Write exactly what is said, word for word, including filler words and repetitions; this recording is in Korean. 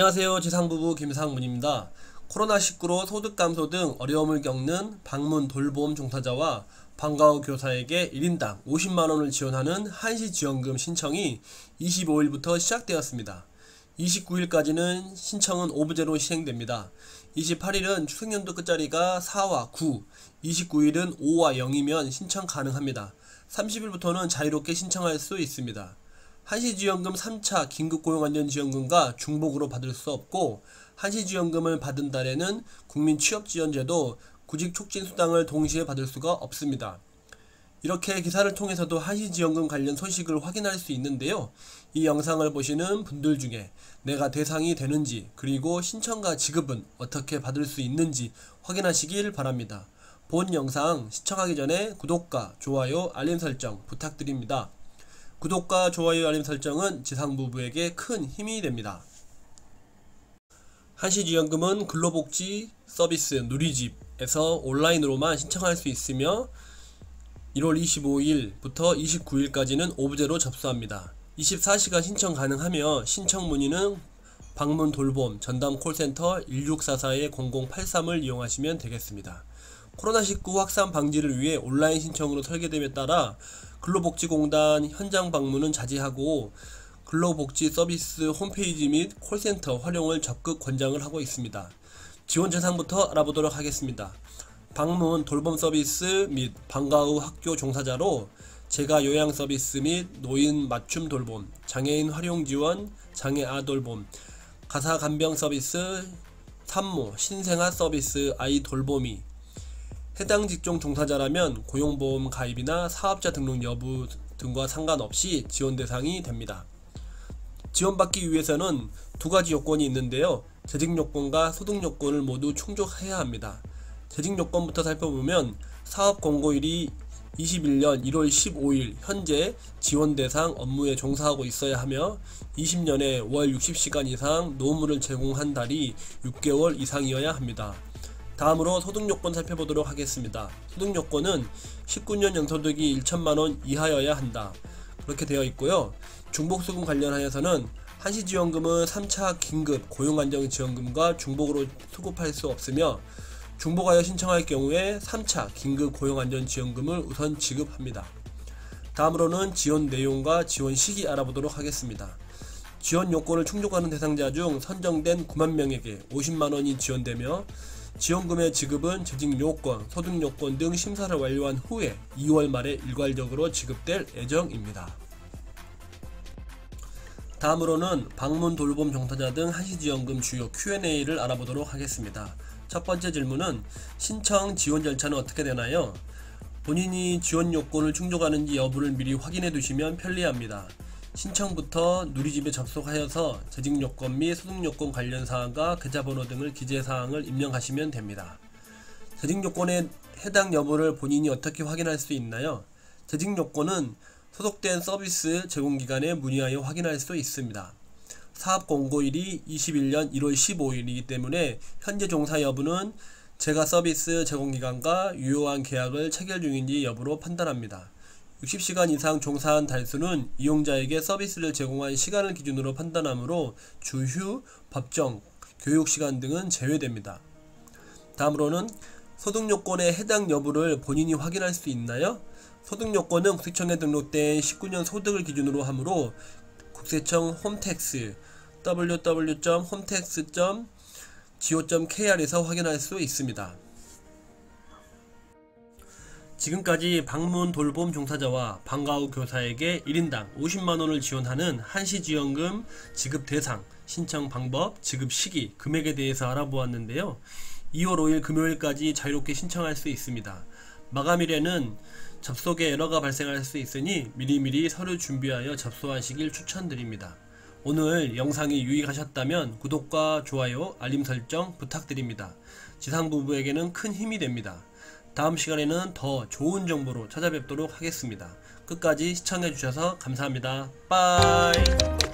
안녕하세요. 지상부부 김상문입니다. 코로나 십구로 소득 감소 등 어려움을 겪는 방문 돌봄 종사자와 방과 후 교사에게 일 인당 오십만 원을 지원하는 한시지원금 신청이 이십오일부터 시작되었습니다. 이십구일까지는 신청은 오부제로 시행됩니다. 이십팔일은 추석연도 끝자리가 사와 구, 이십구일은 오와 영이면 신청 가능합니다. 삼십일부터는 자유롭게 신청할 수 있습니다. 한시지원금 삼 차 긴급고용안전지원금과 중복으로 받을 수 없고, 한시지원금을 받은 달에는 국민취업지원제도, 구직촉진수당을 동시에 받을 수가 없습니다. 이렇게 기사를 통해서도 한시지원금 관련 소식을 확인할 수 있는데요. 이 영상을 보시는 분들 중에 내가 대상이 되는지, 그리고 신청과 지급은 어떻게 받을 수 있는지 확인하시길 바랍니다. 본 영상 시청하기 전에 구독과 좋아요, 알림 설정 부탁드립니다. 구독과 좋아요, 알림 설정은 지상부부에게 큰 힘이 됩니다. 한시지원금은 근로복지 서비스 누리집에서 온라인으로만 신청할 수 있으며 일월 이십오일부터 이십구일까지는 오부제로 접수합니다. 이십사 시간 신청 가능하며 신청 문의는 방문 돌봄 전담 콜센터 일육사사 공공팔삼을 이용하시면 되겠습니다. 코로나 십구 확산 방지를 위해 온라인 신청으로 설계됨에 따라 근로복지공단 현장 방문은 자제하고 근로복지 서비스 홈페이지 및 콜센터 활용을 적극 권장을 하고 있습니다. 지원 대상부터 알아보도록 하겠습니다. 방문 돌봄 서비스 및 방과 후 학교 종사자로 재가 요양 서비스 및 노인 맞춤 돌봄, 장애인 활용 지원, 장애아 돌봄, 가사 간병 서비스, 산모, 신생아 서비스, 아이 돌보미. 해당 직종 종사자라면 고용보험 가입이나 사업자 등록 여부 등과 상관없이 지원 대상이 됩니다. 지원받기 위해서는 두 가지 요건이 있는데요. 재직 요건과 소득 요건을 모두 충족해야 합니다. 재직 요건부터 살펴보면 사업 공고일이 이십일년 일월 십오일 현재 지원 대상 업무에 종사하고 있어야 하며 이십 년에 월 육십 시간 이상 노무를 제공한 달이 육 개월 이상이어야 합니다. 다음으로 소득요건 살펴보도록 하겠습니다. 소득요건은 십구 년 연소득이 천만 원 이하여야 한다. 그렇게 되어 있고요. 중복수급 관련하여서는 한시지원금은 삼 차 긴급 고용안정지원금과 중복으로 수급할 수 없으며 중복하여 신청할 경우에 삼 차 긴급 고용안전지원금을 우선 지급합니다. 다음으로는 지원 내용과 지원 시기 알아보도록 하겠습니다. 지원 요건을 충족하는 대상자 중 선정된 구만 명에게 오십만 원이 지원되며 지원금의 지급은 재직 요건, 소득 요건 등 심사를 완료한 후에 이월 말에 일괄적으로 지급될 예정입니다. 다음으로는 방문 돌봄 종사자 등 한시지원금 주요 큐 앤 에이를 알아보도록 하겠습니다. 첫 번째 질문은 신청 지원 절차는 어떻게 되나요? 본인이 지원 요건을 충족하는지 여부를 미리 확인해 두시면 편리합니다. 신청부터 누리집에 접속하여서 재직 요건 및 소득 요건 관련 사항과 계좌번호 등을 기재 사항을 입력하시면 됩니다. 재직 요건에 해당 여부를 본인이 어떻게 확인할 수 있나요? 재직 요건은 소속된 서비스 제공기관에 문의하여 확인할 수 있습니다. 사업 공고일이 이십일년 일월 십오일이기 때문에 현재 종사 여부는 재가 서비스 제공기관과 유효한 계약을 체결 중인지 여부로 판단합니다. 육십 시간 이상 종사한 달수는 이용자에게 서비스를 제공한 시간을 기준으로 판단하므로 주휴, 법정, 교육시간 등은 제외됩니다. 다음으로는 소득요건에 해당 여부를 본인이 확인할 수 있나요? 소득요건은 국세청에 등록된 십구 년 소득을 기준으로 하므로 국세청 홈택스 더블유 더블유 더블유 점 홈택스 점 지오 점 케이알에서 확인할 수 있습니다. 지금까지 방문 돌봄 종사자와 방과 후 교사에게 일 인당 오십만 원을 지원하는 한시지원금 지급 대상, 신청 방법, 지급 시기, 금액에 대해서 알아보았는데요. 이월 오일 금요일까지 자유롭게 신청할 수 있습니다. 마감일에는 접속에 에러가 발생할 수 있으니 미리미리 서류 준비하여 접수하시길 추천드립니다. 오늘 영상이 유익하셨다면 구독과 좋아요, 알림 설정 부탁드립니다. 지상부부에게는 큰 힘이 됩니다. 다음 시간에는 더 좋은 정보로 찾아뵙도록 하겠습니다. 끝까지 시청해주셔서 감사합니다. 빠이.